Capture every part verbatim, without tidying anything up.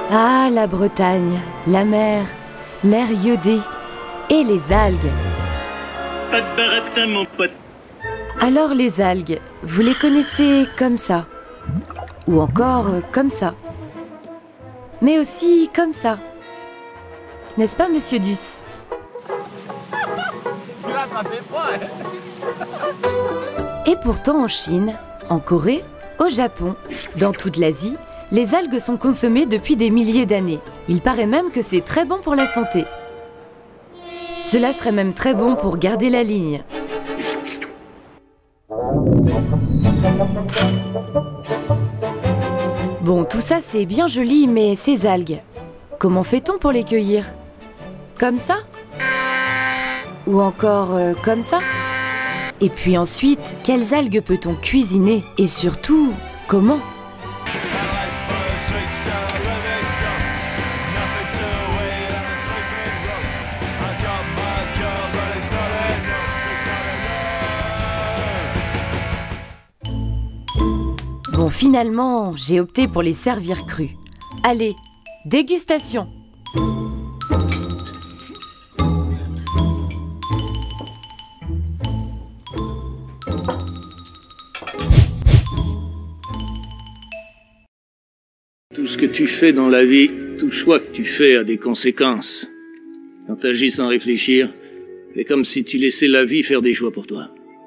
Ah, la Bretagne, la mer, l'air iodé et les algues. Pas de baratin, mon pote. Alors les algues, vous les connaissez comme ça, ou encore euh, comme ça, mais aussi comme ça. N'est-ce pas, monsieur Duss? Et pourtant en Chine, en Corée, au Japon, dans toute l'Asie, les algues sont consommées depuis des milliers d'années. Il paraît même que c'est très bon pour la santé. Cela serait même très bon pour garder la ligne. Bon, tout ça c'est bien joli, mais ces algues, comment fait-on pour les cueillir? Comme ça? Ou encore euh, comme ça? Et puis ensuite, quelles algues peut-on cuisiner? Et surtout, comment? Bon, finalement, j'ai opté pour les servir crus. Allez, dégustation! Tout ce que tu fais dans la vie, tout choix que tu fais a des conséquences. Quand tu agis sans réfléchir, c'est comme si tu laissais la vie faire des choix pour toi.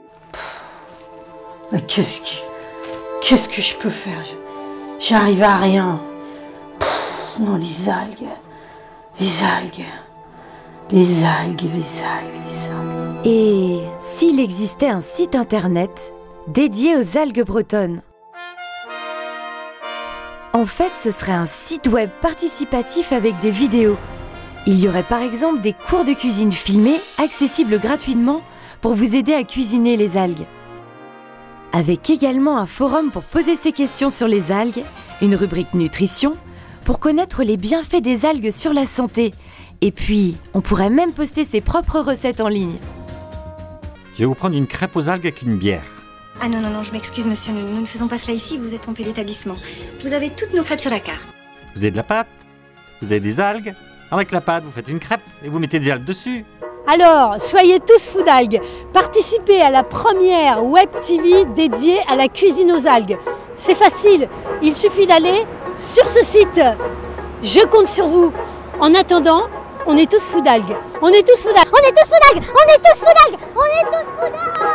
Mais qu'est-ce que... Qu'est-ce que je peux faire? J'arrive à rien. Pff, non, les algues. Les algues. Les algues, les algues, les algues. Et s'il existait un site internet dédié aux algues bretonnes? En fait, ce serait un site web participatif avec des vidéos. Il y aurait par exemple des cours de cuisine filmés, accessibles gratuitement pour vous aider à cuisiner les algues. Avec également un forum pour poser ses questions sur les algues, une rubrique nutrition, pour connaître les bienfaits des algues sur la santé. Et puis, on pourrait même poster ses propres recettes en ligne. Je vais vous prendre une crêpe aux algues avec une bière. Ah non, non, non, je m'excuse, monsieur, nous, nous ne faisons pas cela ici, vous êtes trompé d'établissement. Vous avez toutes nos crêpes sur la carte. Vous avez de la pâte, vous avez des algues. Avec la pâte, vous faites une crêpe et vous mettez des algues dessus. Alors, soyez tous fous d'algues. Participez à la première web T V dédiée à la cuisine aux algues. C'est facile, il suffit d'aller sur ce site. Je compte sur vous. En attendant, on est tous fous d'algues. On est tous fous d'algues. On est tous fous d'algues. On est tous fous d'algues. On est tous fous d'algues.